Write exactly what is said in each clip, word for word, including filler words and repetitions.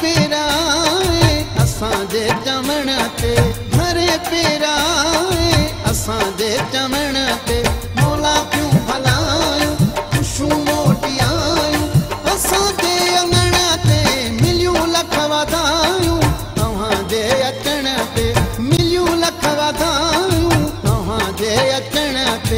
पेराए असांजे चवण ते घरे पेराए असांजे चवण ते मौला क्यों भलायूं खुशूं मोटी आयूं असांजे अंगण ते मिलियूं लख वाधायूं तव्हांजे अचण ते मिलियूं लख वाधायूं तव्हांजे अचण ते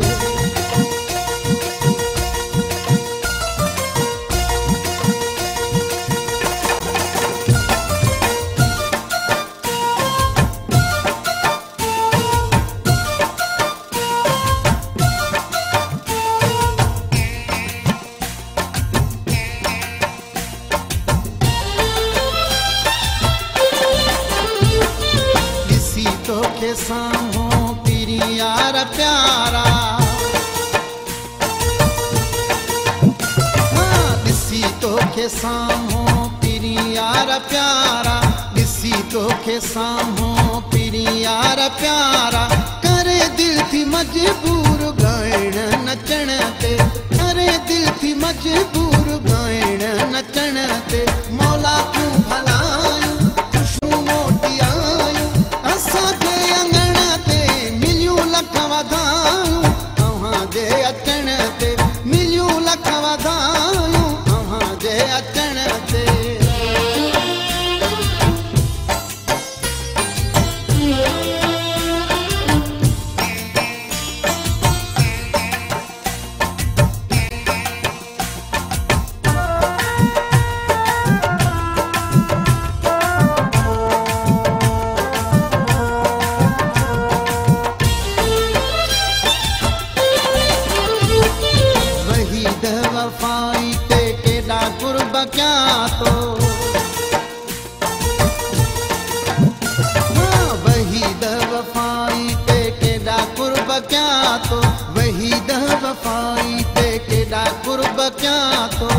तोखे साम्हूं पीरी यार प्यारा हाँ ॾिसी तोखे साम्हूं पीरी यार प्यारा ॾिसी तोखे साम्हूं पीरी यार प्यारा करे दिल थी मजबूर ॻाइण नचण ते करे दिल थी मजबूर ॻाइण नचण ते मौला तूं भलायूं खुशूं मोटी आयूं असांजे अंगण ते मिलियूं लख वाधायूं तव्हांजे अचण ते मिलियूं लख वाधायूं तव्हांजे अचण ते वफाई ते केॾा कुर्ब कयां थो वहीद वफाई ते केॾा कुर्ब कयां थो वहीद वफाई ते केॾा कुर्ब कयां थो